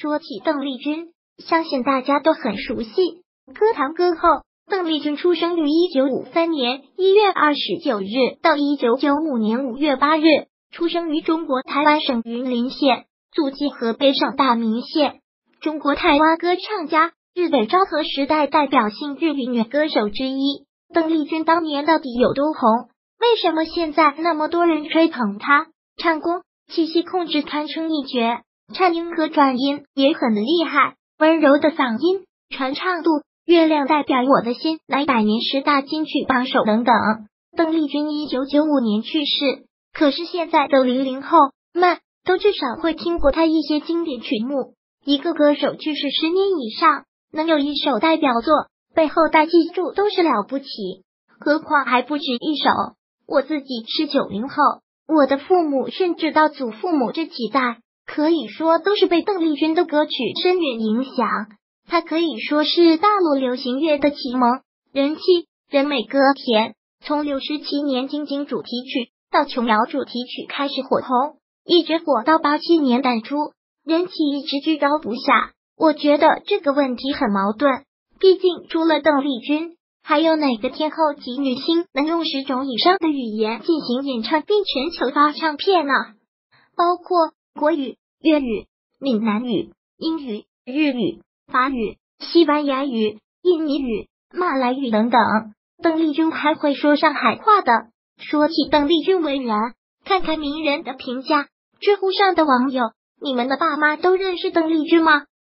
说起邓丽君，相信大家都很熟悉。歌坛歌后邓丽君出生于1953年1月29日到1995年5月8日，出生于中国台湾省云林县，祖籍河北省大名县。中国台湾歌唱家，日本昭和时代代表性日语女歌手之一。邓丽君当年到底有多红？为什么现在那么多人吹捧她？唱功、气息控制堪称一绝，颤音和转音也很厉害，温柔的嗓音、传唱度、月亮代表我的心乃100年10大金曲榜首等等。邓丽君1995年去世，可是现在的00后们都至少会听过她一些经典曲目。一个歌手去世10年以上，能有一首代表作被后代记住都是了不起，何况还不止一首。我自己是90后，我的父母甚至到祖父母这几代，可以说都是被邓丽君的歌曲深远影响。她可以说是大陆流行乐的启蒙，人气、人美歌甜，从67年金晶主题曲到琼瑶主题曲开始火红，一直火到87年淡出，人气一直居高不下。我觉得这个问题很矛盾，毕竟除了邓丽君，还有哪个天后级女星能用10种以上的语言进行演唱并全球发唱片呢？包括国语、粤语、闽南语、英语、日语、法语、西班牙语、印尼语、马来语等等。邓丽君还会说上海话的。说起邓丽君为人，看看名人的评价。知乎上的网友，你们的爸妈都认识邓丽君吗？